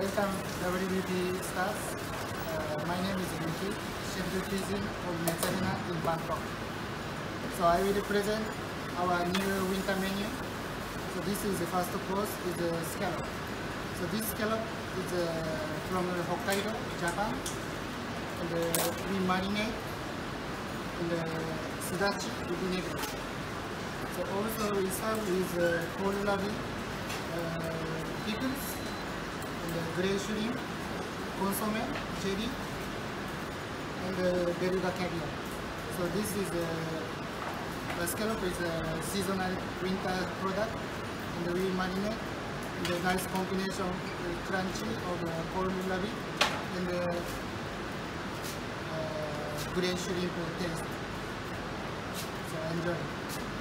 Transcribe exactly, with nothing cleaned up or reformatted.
Welcome W B P stars. Uh, my name is Ryuki, chef de cuisine of Mezzaluna in Bangkok. So I will present our new winter menu. So this is the first course, is a scallop. So this scallop is uh, from Hokkaido, Japan. And uh, we marinate in the sudachi with vinegar. So also we serve with uh, kohlrabi, uh, pickles, and uh, grey shrimp, consomme, jelly, and uh, beluga caviar. So this is uh, the scallop is a seasonal winter product, and we marinate in the nice combination uh, crunchy of uh, kohlrabi and uh, uh, grey shrimp taste. So enjoy.